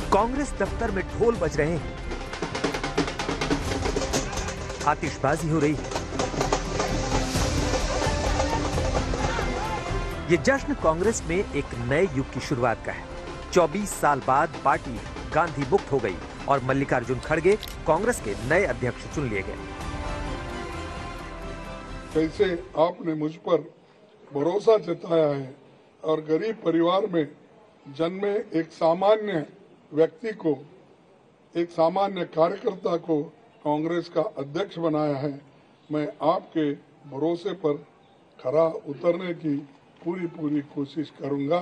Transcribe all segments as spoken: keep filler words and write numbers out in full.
कांग्रेस दफ्तर में ढोल बज रहे हैं, आतिशबाजी हो रही है। ये जश्न कांग्रेस में एक नए युग की शुरुआत का है। चौबीस साल बाद पार्टी गांधी मुक्त हो गई और मल्लिकार्जुन खड़गे कांग्रेस के नए अध्यक्ष चुन लिए गए। कैसे आपने मुझ पर भरोसा जताया है और गरीब परिवार में जन्मे एक सामान्य व्यक्ति को, एक सामान्य कार्यकर्ता को कांग्रेस का अध्यक्ष बनाया है। मैं आपके भरोसे पर खरा उतरने की पूरी पूरी कोशिश करूंगा।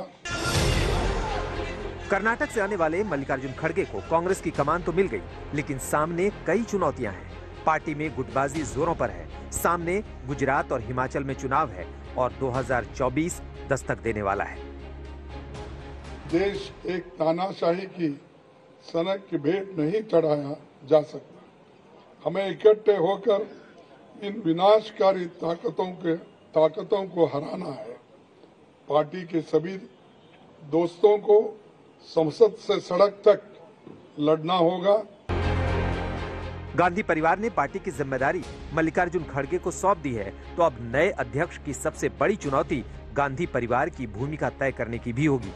कर्नाटक से आने वाले मल्लिकार्जुन खड़गे को कांग्रेस की कमान तो मिल गई, लेकिन सामने कई चुनौतियां हैं। पार्टी में गुटबाजी जोरों पर है। सामने गुजरात और हिमाचल में चुनाव है और दो हज़ार चौबीस दस्तक देने वाला है। देश एक तानाशाही की सनक की भेंट नहीं चढ़ाया जा सकता। हमें इकट्ठे होकर इन विनाशकारी ताकतों के ताकतों को हराना है। पार्टी के सभी दोस्तों को संसद से सड़क तक लड़ना होगा। गांधी परिवार ने पार्टी की जिम्मेदारी मल्लिकार्जुन खड़गे को सौंप दी है, तो अब नए अध्यक्ष की सबसे बड़ी चुनौती गांधी परिवार की भूमिका तय करने की भी होगी।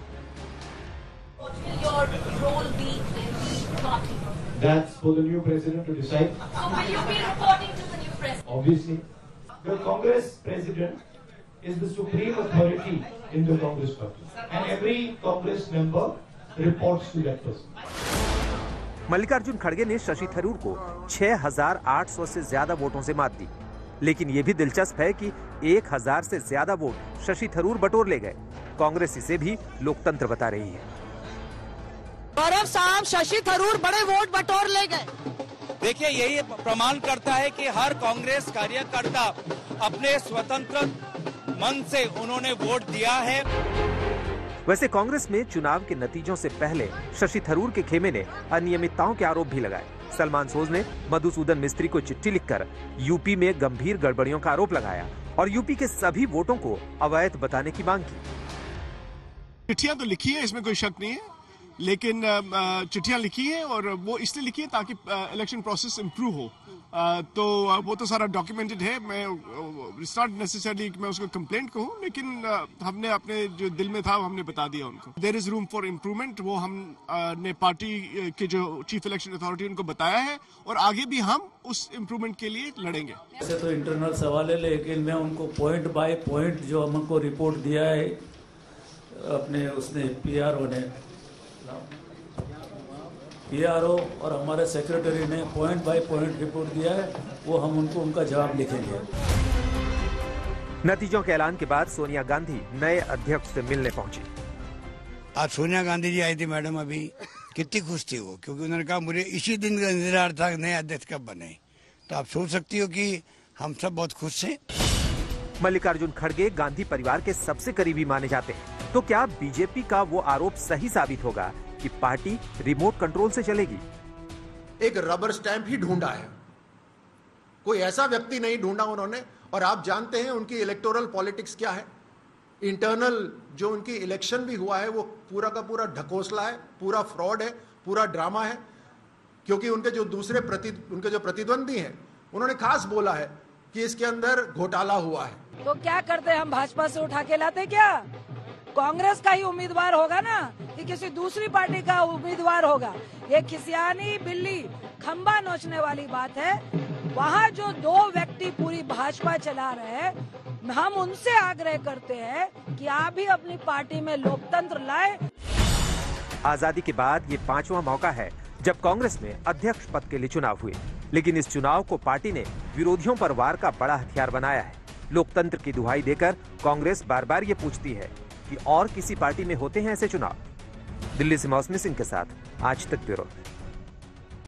That's for the new president to decide. So will you be reporting to the new president? Obviously, the Congress president is the supreme authority in the Congress party, and every Congress member reports to that person. Mallikarjun खड़गे ने शशि थरूर को छह हज़ार आठ सौ से ज्यादा वोटों से मात दी, लेकिन ये भी दिलचस्प है कि एक हज़ार से ज्यादा वोट शशि थरूर बटोर ले गए। कांग्रेस इसे भी लोकतंत्र बता रही है। गौरव साहब, शशि थरूर बड़े वोट बटोर ले गए। देखिए, यही प्रमाण करता है कि हर कांग्रेस कार्यकर्ता अपने स्वतंत्र मन से उन्होंने वोट दिया है। वैसे कांग्रेस में चुनाव के नतीजों से पहले शशि थरूर के खेमे ने अनियमितताओं के आरोप भी लगाए। सलमान सोज ने मधुसूदन मिस्त्री को चिट्ठी लिखकर यूपी में गंभीर गड़बड़ियों का आरोप लगाया और यूपी के सभी वोटों को अवैध बताने की मांग की। चिट्ठियां तो लिखी है, इसमें कोई शक नहीं है, लेकिन चिट्ठियां लिखी है और वो इसलिए लिखी है ताकि इलेक्शन प्रोसेस इम्प्रूव हो। तो वो तो सारा डॉक्यूमेंटेड है। मैं इट्स नॉट नेसेसरली कि मैं उसको कंप्लेंट कहूँ, लेकिन हमने अपने जो दिल में था वो हमने बता दिया उनको। There is room for improvement, वो हमने पार्टी के जो चीफ इलेक्शन अथॉरिटी उनको बताया है और आगे भी हम उस इम्प्रूवमेंट के लिए लड़ेंगे। ऐसे तो इंटरनल सवाल है, लेकिन मैं उनको पॉइंट बाय पॉइंट जो हमको रिपोर्ट दिया है अपने उसने पीआरओ ने पीआरओ और हमारे सेक्रेटरी ने पॉइंट बाय पॉइंट रिपोर्ट दिया है, वो हम उनको उनका जवाब लिखेंगे। नतीजों के ऐलान के बाद सोनिया गांधी नए अध्यक्ष से मिलने पहुंची। आज सोनिया गांधी जी आई थी मैडम, अभी कितनी खुश थी वो, क्योंकि उन्होंने कहा मुझे इसी दिन का इंतजार था नए अध्यक्ष कब बने। तो आप सोच सकती हो कि हम सब बहुत खुश हैं। मल्लिकार्जुन खड़गे गांधी परिवार के सबसे करीबी माने जाते हैं, तो क्या बीजेपी का वो आरोप सही साबित होगा कि पार्टी रिमोट कंट्रोल से चलेगी? एक रबर स्टैंप ही ढूंढा है, कोई ऐसा व्यक्ति नहीं ढूंढा उन्होंने। और आप जानते हैं उनकी इलेक्टोरल पॉलिटिक्स क्या है। इंटरनल जो उनकी इलेक्शन भी हुआ है वो पूरा का पूरा ढकोसला है, पूरा फ्रॉड है, पूरा ड्रामा है। क्योंकि उनके जो दूसरे प्रति उनके जो प्रतिद्वंदी हैं उन्होंने खास बोला है कि इसके अंदर घोटाला हुआ है। तो क्या करते, हम भाजपा से उठा के लाते क्या? कांग्रेस का ही उम्मीदवार होगा ना कि किसी दूसरी पार्टी का उम्मीदवार होगा? ये खिसियानी बिल्ली खंबा नोचने वाली बात है। वहाँ जो दो व्यक्ति पूरी भाजपा चला रहे हैं, हम उनसे आग्रह करते हैं कि आप भी अपनी पार्टी में लोकतंत्र लाए। आजादी के बाद ये पांचवा मौका है जब कांग्रेस में अध्यक्ष पद के लिए चुनाव हुए, लेकिन इस चुनाव को पार्टी ने विरोधियों पर वार का बड़ा हथियार बनाया है। लोकतंत्र की दुहाई देकर कांग्रेस बार बार ये पूछती है कि और किसी पार्टी में होते हैं ऐसे चुनाव। दिल्ली से मौसमी सिंह के साथ आज तक ब्यूरो।